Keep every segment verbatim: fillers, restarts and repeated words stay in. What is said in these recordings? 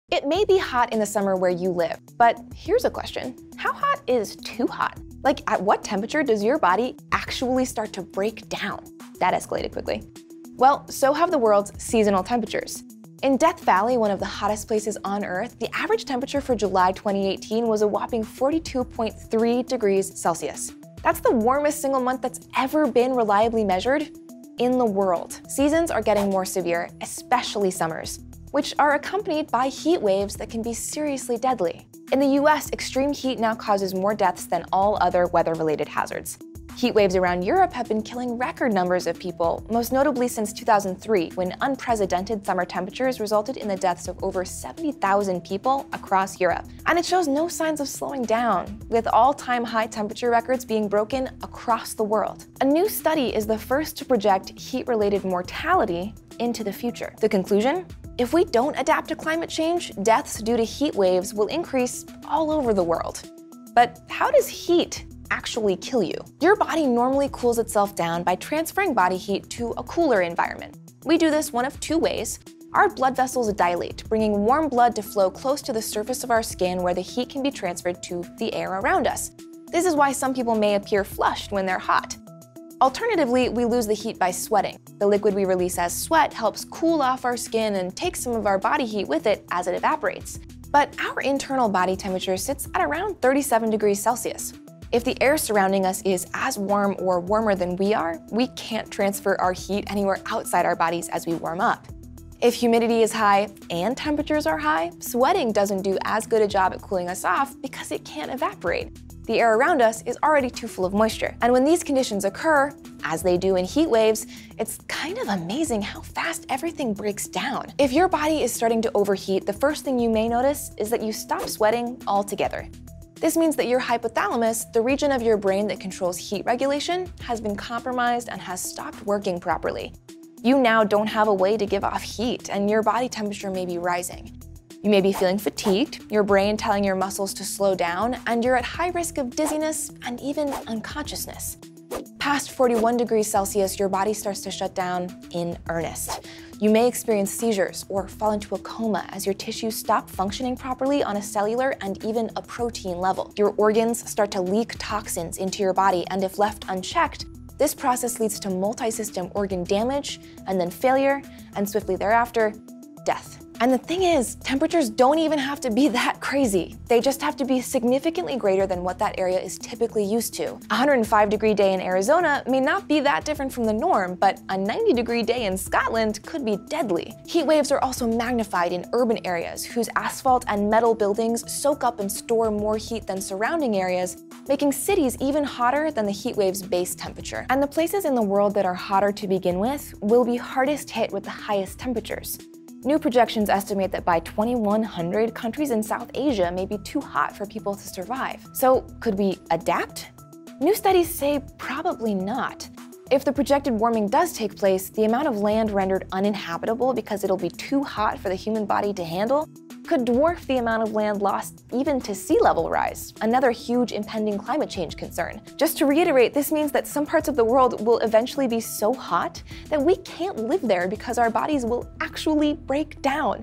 It may be hot in the summer where you live, but here's a question. How hot is too hot? Like, at what temperature does your body actually start to break down? That escalated quickly. Well, so have the world's seasonal temperatures. In Death Valley, one of the hottest places on Earth, the average temperature for July twenty eighteen was a whopping forty-two point three degrees Celsius. That's the warmest single month that's ever been reliably measured in the world. Seasons are getting more severe, especially summers, which are accompanied by heat waves that can be seriously deadly. In the U S, extreme heat now causes more deaths than all other weather-related hazards. Heat waves around Europe have been killing record numbers of people, most notably since two thousand three, when unprecedented summer temperatures resulted in the deaths of over seventy thousand people across Europe. And it shows no signs of slowing down, with all-time high temperature records being broken across the world. A new study is the first to project heat-related mortality into the future. The conclusion? If we don't adapt to climate change, deaths due to heat waves will increase all over the world. But how does heat actually kill you? Your body normally cools itself down by transferring body heat to a cooler environment. We do this one of two ways. Our blood vessels dilate, bringing warm blood to flow close to the surface of our skin where the heat can be transferred to the air around us. This is why some people may appear flushed when they're hot. Alternatively, we lose the heat by sweating. The liquid we release as sweat helps cool off our skin and take some of our body heat with it as it evaporates. But our internal body temperature sits at around thirty-seven degrees Celsius. If the air surrounding us is as warm or warmer than we are, we can't transfer our heat anywhere outside our bodies as we warm up. If humidity is high and temperatures are high, sweating doesn't do as good a job at cooling us off because it can't evaporate. The air around us is already too full of moisture. And when these conditions occur, as they do in heat waves, it's kind of amazing how fast everything breaks down. If your body is starting to overheat, the first thing you may notice is that you stop sweating altogether. This means that your hypothalamus, the region of your brain that controls heat regulation, has been compromised and has stopped working properly. You now don't have a way to give off heat, and your body temperature may be rising. You may be feeling fatigued, your brain telling your muscles to slow down, and you're at high risk of dizziness and even unconsciousness. Past forty-one degrees Celsius, your body starts to shut down in earnest. You may experience seizures or fall into a coma as your tissues stop functioning properly on a cellular and even a protein level. Your organs start to leak toxins into your body, and if left unchecked, this process leads to multi-system organ damage, and then failure, and swiftly thereafter, death. And the thing is, temperatures don't even have to be that crazy. They just have to be significantly greater than what that area is typically used to. A one hundred five degree day in Arizona may not be that different from the norm, but a ninety degree day in Scotland could be deadly. Heat waves are also magnified in urban areas whose asphalt and metal buildings soak up and store more heat than surrounding areas, making cities even hotter than the heat wave's base temperature. And the places in the world that are hotter to begin with will be hardest hit with the highest temperatures. New projections estimate that by twenty-one hundred, countries in South Asia may be too hot for people to survive. So could we adapt? New studies say probably not. If the projected warming does take place, the amount of land rendered uninhabitable because it'll be too hot for the human body to handle could dwarf the amount of land lost even to sea level rise, another huge impending climate change concern. Just to reiterate, this means that some parts of the world will eventually be so hot that we can't live there because our bodies will actually break down.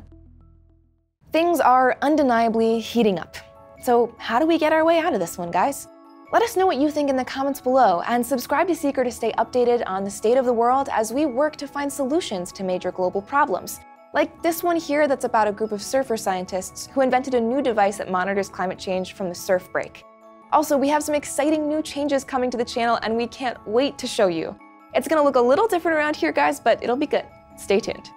Things are undeniably heating up. So how do we get our way out of this one, guys? Let us know what you think in the comments below, and subscribe to Seeker to stay updated on the state of the world as we work to find solutions to major global problems. Like this one here that's about a group of surfer scientists who invented a new device that monitors climate change from the surf break. Also, we have some exciting new changes coming to the channel, and we can't wait to show you. It's gonna look a little different around here, guys, but it'll be good. Stay tuned.